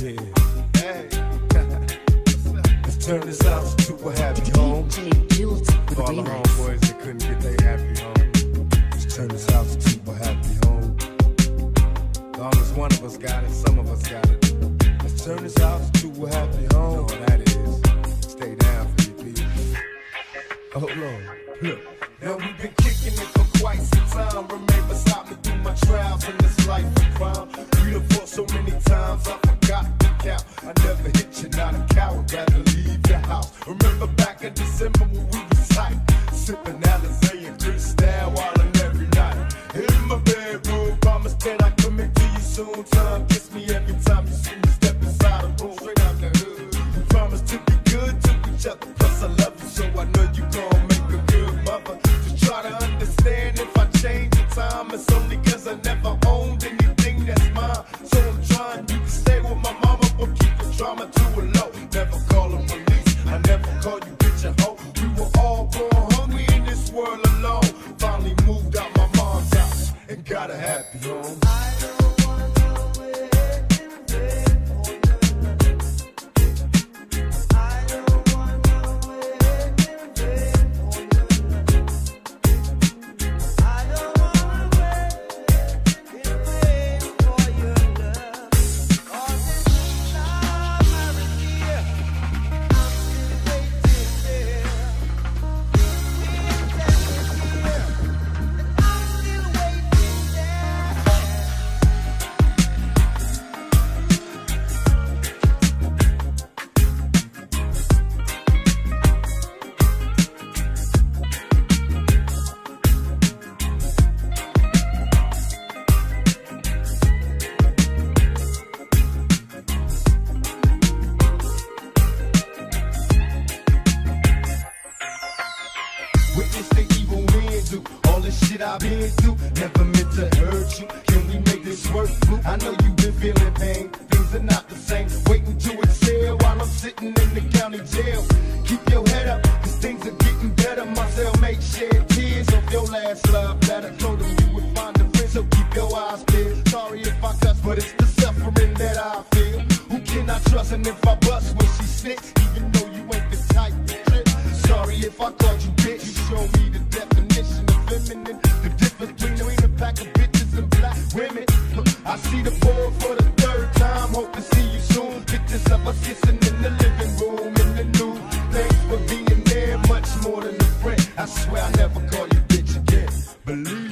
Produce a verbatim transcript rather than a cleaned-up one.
Yeah. Hey. Let's turn this house to a happy home. For all the homeboys that couldn't get their happy home. Let's turn this house to a happy home. As long as one of us got it, some of us got it. Let's turn this house to a happy home. Oh, that is, stay down for your people. Oh Lord, look. Now we've been kicking it for quite some time. Remain beside me through my trials in this life of crime. We done fought so many times, I forgot to count. I never hit you, not a coward, rather leave your house. Remember back in December when we was tight, sipping Alizé and Cristal, wildin' every night. In my bedroom, promise that I commit to you soon. Time kiss me every time you see me step inside a room. Straight out the hood, we promise to be good to each other. Plus I love you, so I know you gon' make a good mother. Try to understand if I change the time, it's only cause I never owned anything that's mine. So I'm trying, you can stay with my mama, but keep the drama to a low. Never call the police, I never call you bitch a hoe. We were all born hungry in this world alone. Finally moved out my mom's house and got a happy home. Witness the evil men do all the shit I've been through. Never meant to hurt you. Can we make this work? I know you've been feeling pain. Things are not the same. Waiting to exhale while I'm sitting in the county jail. Keep your head up, cause things are getting better. My cellmate shed tears of your last love letter. Told him you would find a friend, so keep your eyes peeled. Sorry if I cuss, but it's the suffering that I feel. Who can I trust? And if I bust when she snitch, even though you ain't the type to trip. Sorry if I called you bitch. You show me the definition of feminine. The difference between a pack of bitches and black women. I see the board for the third time. Hope to see you soon. Pictures of us kissing in the living room in the nude. Thanks for being there, much more than a friend. I swear I never call you bitch again. Believe